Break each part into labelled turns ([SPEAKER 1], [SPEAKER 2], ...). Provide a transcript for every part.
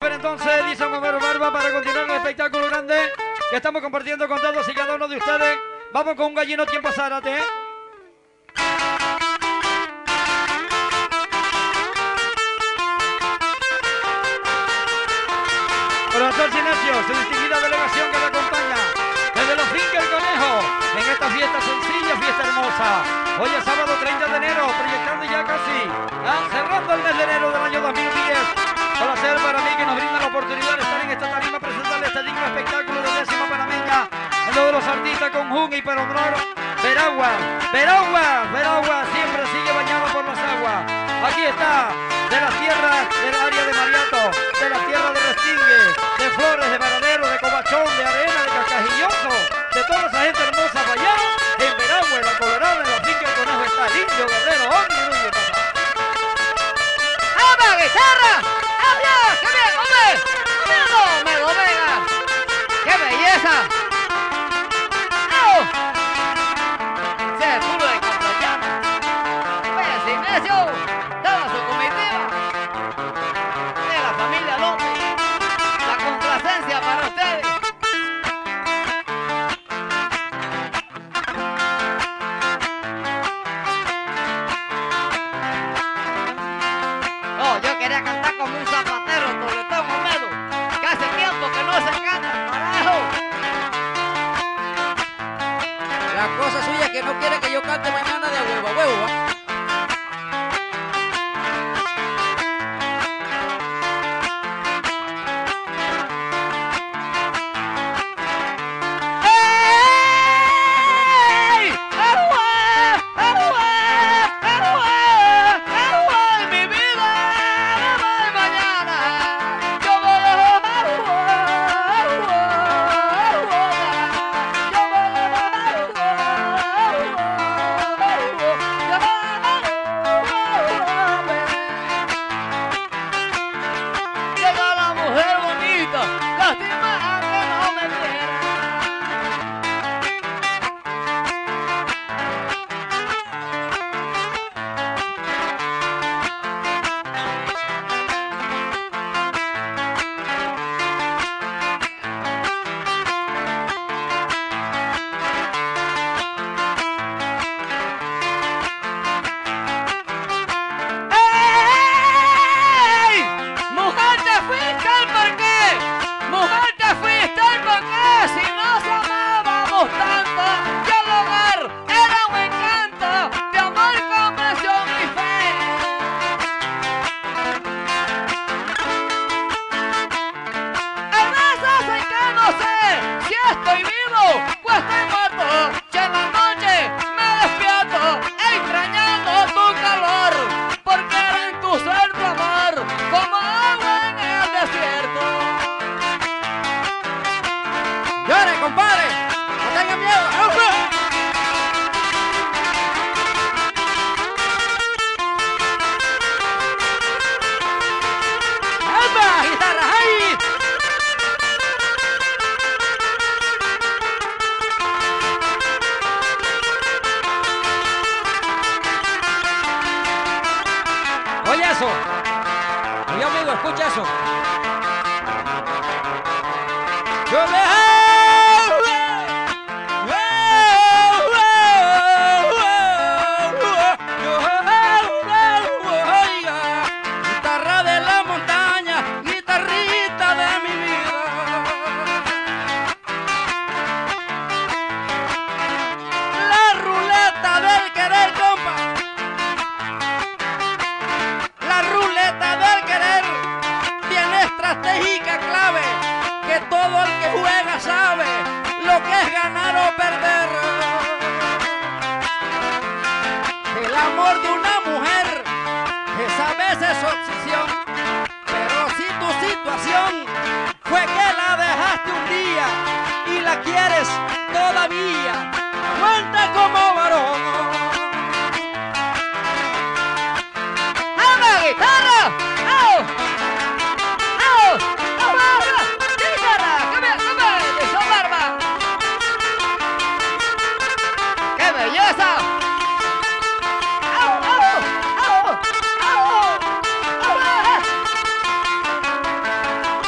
[SPEAKER 1] Pero entonces dice Homero Barba para continuar el espectáculo grande que estamos compartiendo con todos y cada uno de ustedes. Vamos con un gallino tiempo Zárate, ¿eh? Profesor Sinesio, su distinguida delegación que le acompaña desde los Finca el Conejo en esta fiesta sencilla, fiesta hermosa. Hoy es sábado 30 de enero, proyectando ya casi, cerrando el mes de enero del año 2010. Placer para mí que nos brinda la oportunidad de estar en esta tarima, presentarle este digno espectáculo de décima panameña, en lo de los artistas con Jun y per honor Veragua. Veragua siempre sigue bañado por las aguas. Aquí está, de las tierras del área de Mariato, de las tierras de Restingue, de Flores, de Varadero, de Cobachón, de Arena, de Cascajilloso, de toda esa gente hermosa allá en Veragua, en la Colorada, en la Finca el Conejo está lindo, guerrero, hombre, papá.
[SPEAKER 2] ¡Ama, guitarra! ¡Adiós! ¡Qué bien, hombre! ¡Míralo, me lo venga! ¡Qué belleza! ¡Au! Se pudo de acompañar. Vaya Sinesio, toda su comitiva de la familia López. La complacencia para ustedes. Oh, yo quería cantar como un zapatero, Toletón Homero, que hace tiempo que no se canta, carajo.
[SPEAKER 3] La cosa suya es que no quiere que yo cante mañana de huevo a huevo, ¿va?
[SPEAKER 1] Oye eso, oye amigo, escucha eso.
[SPEAKER 3] Guitarra de la montaña, guitarrita de mi vida. La ruleta del querer, compa. La ruleta del querer tiene estratégica clave, que todo el que juega sabe lo que es ganar o perder. El amor de una mujer es a veces obsesión, pero si tu situación fue que la dejaste un día y la quieres todavía, aguanta como varón.
[SPEAKER 2] ¡Ama, guitarra! ¡Au! ¡Au! ¡Au, barba! ¡Guitarra! ¡Qué bien, qué bien! ¡Eso, barba! ¡Qué belleza! ¡Au, au! ¡Au! ¡Au! ¡Au!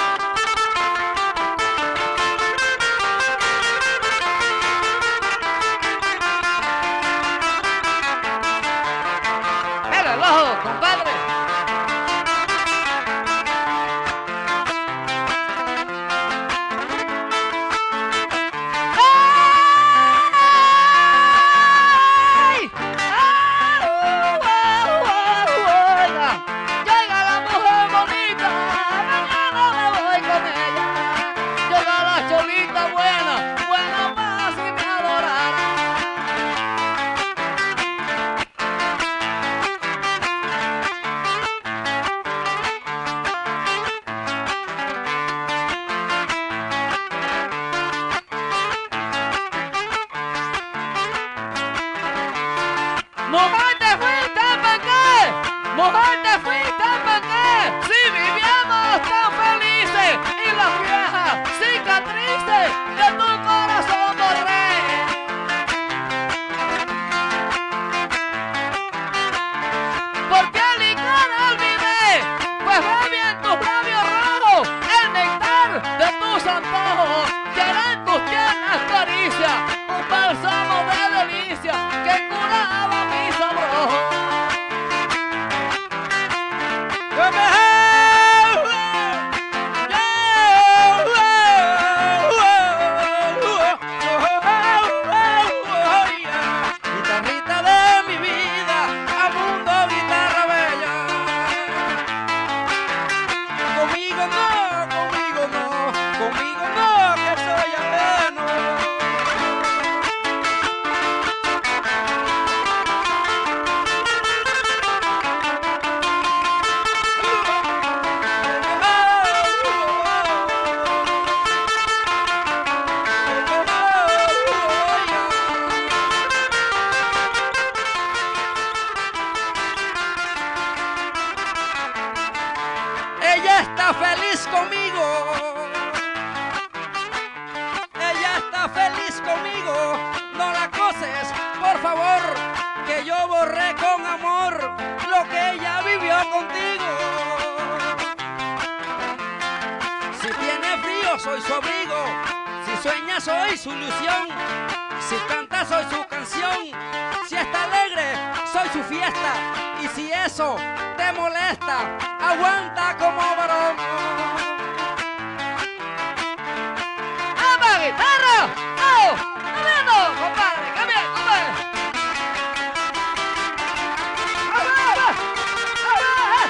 [SPEAKER 3] feliz conmigo. Ella está feliz conmigo. No la acoses, por favor, que yo borré con amor lo que ella vivió contigo. Si tiene frío, soy su abrigo. Si sueña, soy su ilusión. Si canta, soy su canción. Si está alegre, soy su fiesta. Y si eso te molesta, aguanta como varón.
[SPEAKER 2] ¡Ama, guitarra! ¡Oh! ¡Cambiando, compadre! ¡Cambia, compadre! ¡Ama, ama! ¡Ama!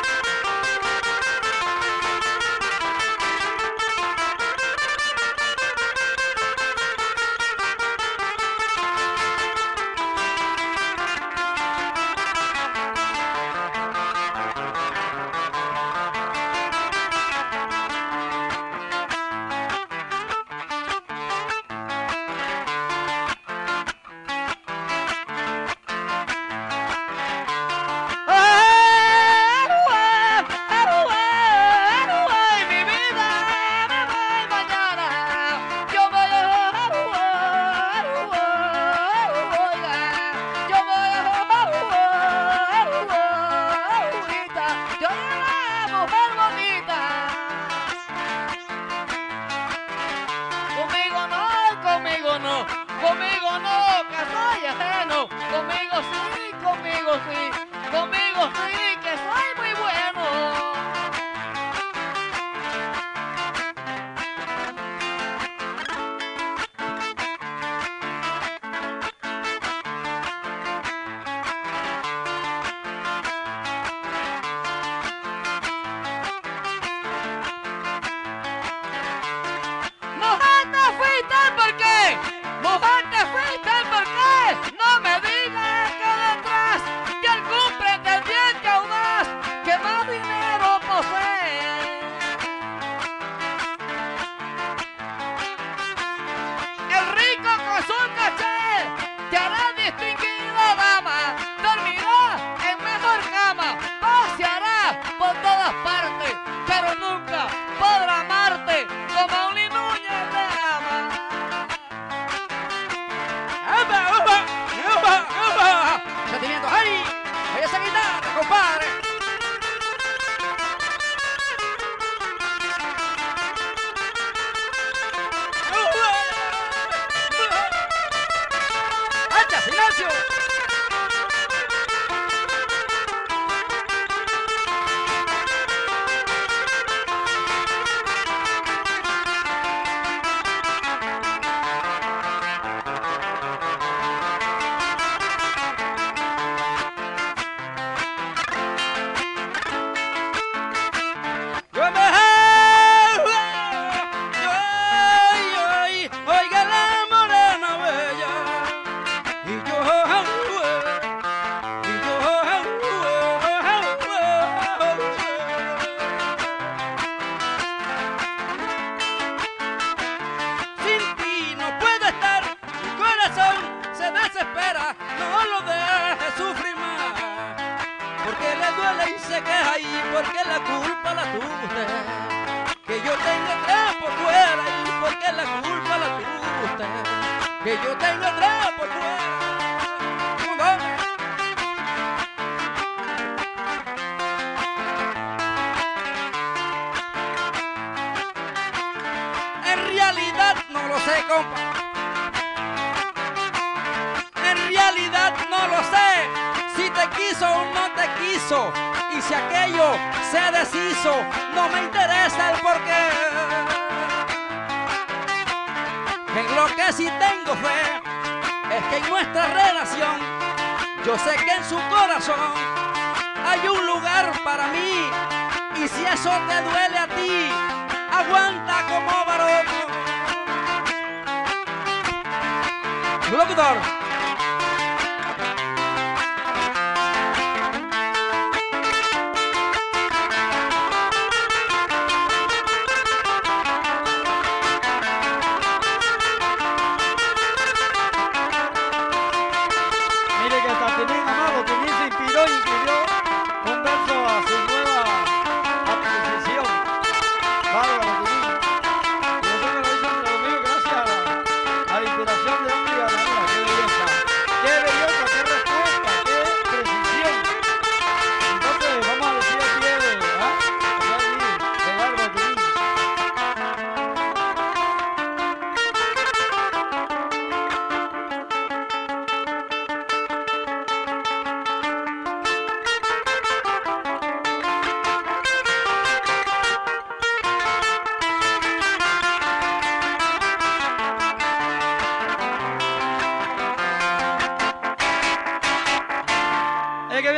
[SPEAKER 2] Conmigo no, que soy ajeno. Conmigo sí, que soy muy bueno. Mujer, te fuiste, ¿por qué? Mujer, te fuiste, ¿por qué? No me digas que detrás de algún pretendiente audaz que más dinero posee. El rico con su caché te hará distinguida dama, dormirá en mejor cama, paseará por todas partes, pero nunca podrá amarte como un Núñez te ama.
[SPEAKER 3] ¡Epa, epa, epa, epa! ¡Sentimiento! ¡Ay! ¡Oye esa guitarra, compadre! ¡Hacha, silencio! Oiga la morena bella, y yo, sin ti no puedo estar, mi corazón se desespera, no lo dejes sufrir más, porque le duele y se queja y porque la culpa la tuvo usted, que yo tengo atrás por fuera y porque la culpa la tuvo usted, que yo tengo atrás por fuera. En realidad no lo sé, compa. En realidad no lo sé si te quiso o no te quiso. Y si aquello se deshizo, no me interesa el porqué. En lo que sí tengo fe es que en nuestra relación, yo sé que en su corazón hay un lugar para mí. Y si eso te duele a ti, aguanta como varón. Locutor.
[SPEAKER 1] Mire que hasta Pinín Amado, Pinín se inspiró y escribió un verso a su nueva adquisición.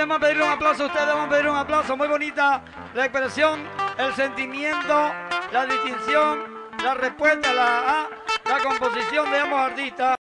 [SPEAKER 1] vamos a pedir un aplauso, ustedes vamos a pedir un aplauso. Muy bonita la expresión, el sentimiento, la distinción, la respuesta, la composición de ambos artistas.